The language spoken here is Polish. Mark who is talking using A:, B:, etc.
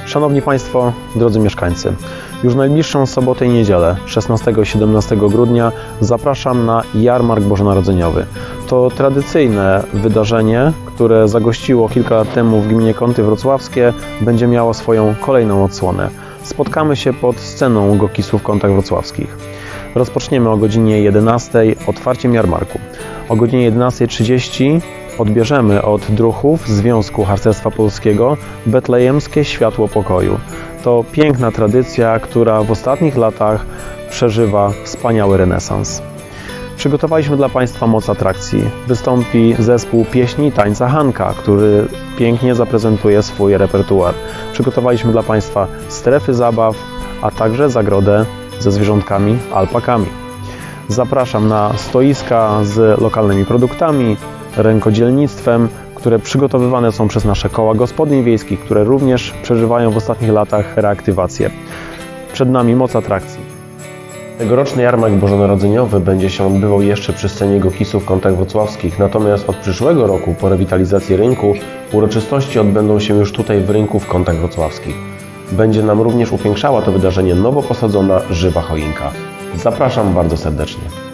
A: Szanowni Państwo, drodzy mieszkańcy, już najbliższą sobotę i niedzielę, 16 i 17 grudnia, zapraszam na Jarmark Bożonarodzeniowy. To tradycyjne wydarzenie, które zagościło kilka lat temu w gminie Kąty Wrocławskie, będzie miało swoją kolejną odsłonę. Spotkamy się pod sceną Gokisu w Kątach Wrocławskich. Rozpoczniemy o godzinie 11 otwarciem jarmarku. O godzinie 11:30 odbierzemy od druhów Związku Harcerstwa Polskiego betlejemskie światło pokoju. To piękna tradycja, która w ostatnich latach przeżywa wspaniały renesans. Przygotowaliśmy dla Państwa moc atrakcji. Wystąpi zespół pieśni i tańca Hanka, który pięknie zaprezentuje swój repertuar. Przygotowaliśmy dla Państwa strefy zabaw, a także zagrodę ze zwierzątkami, alpakami. Zapraszam na stoiska z lokalnymi produktami, rękodzielnictwem, które przygotowywane są przez nasze koła gospodyń wiejskich, które również przeżywają w ostatnich latach reaktywację. Przed nami moc atrakcji. Tegoroczny jarmark bożonarodzeniowy będzie się odbywał jeszcze przy scenie Gokisu w Kątach Wrocławskich, natomiast od przyszłego roku, po rewitalizacji rynku, uroczystości odbędą się już tutaj w rynku w Kątach Wrocławskich. Będzie nam również upiększała to wydarzenie nowo posadzona żywa choinka. Zapraszam bardzo serdecznie.